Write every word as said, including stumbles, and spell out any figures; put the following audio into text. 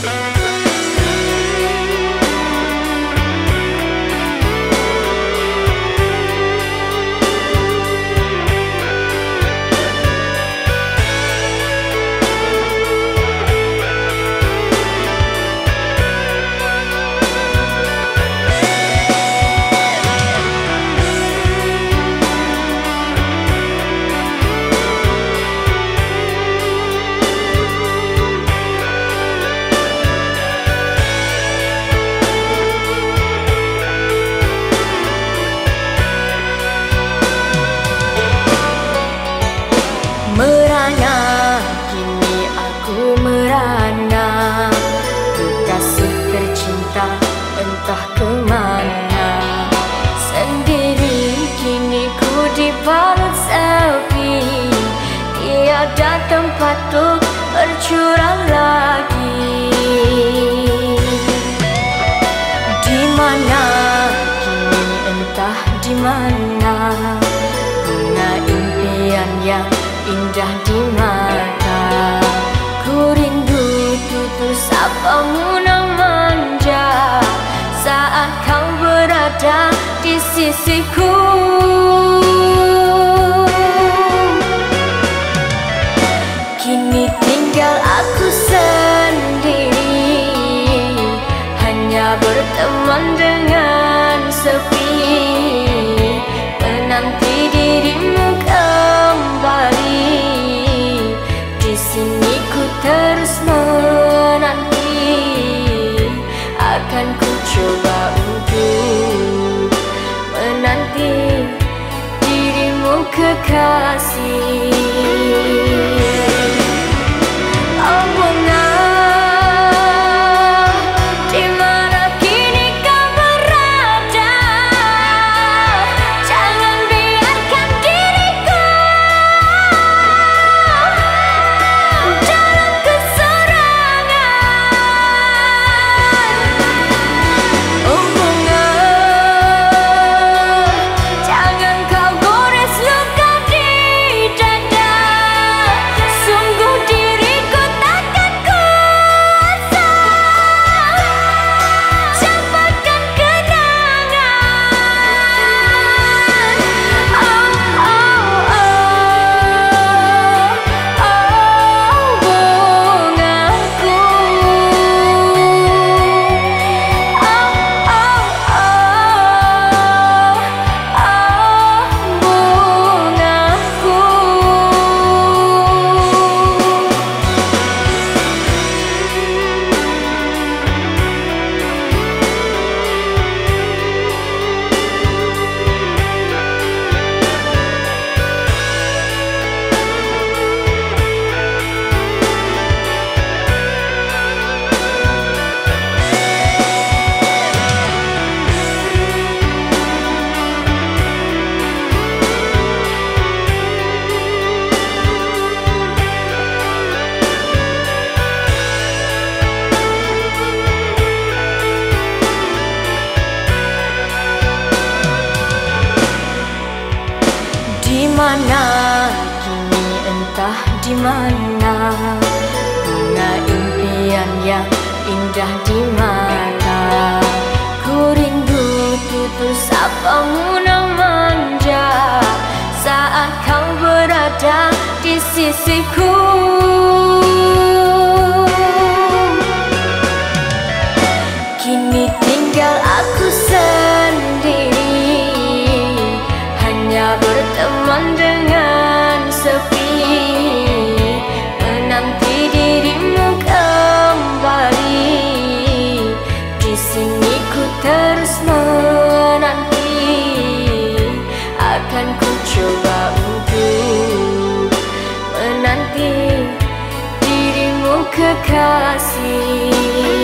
Entah kemana, sendiri kini ku dibalut sepi. Tiada tempat untuk bercurang lagi. Di mana kini entah di mana, bunga impian yang indah di mata. Ku rindu tutur sapamu nan manja saat kau berada di sisiku. Kini tinggal aku sendiri, hanya berteman dengan sepi. Menanti dirimu kembali, di sini ku terus menanti. Akan ku coba untuk menanti dirimu kekasih. Oh bunga, di mana kini kau berada? Jangan biarkan diriku dalam keserangan. Oh bunga, jangan kau gores luka di dada. Sungguh diriku takkan kuasa dapatkan kenangan. Oh, oh, oh, oh, bungaku. Oh, oh, oh, oh, bungaku. Di mana kini entah di mana, bunga impian yang indah di mata. Ku rindu tutur sapamu nan manja saat kau berada di sisiku. Kini tinggal aku sendiri, hanya berteman dengan sepi. Menanti dirimu kembali, di sini ku terus menanti. Akan ku coba untuk menanti dirimu kekasih.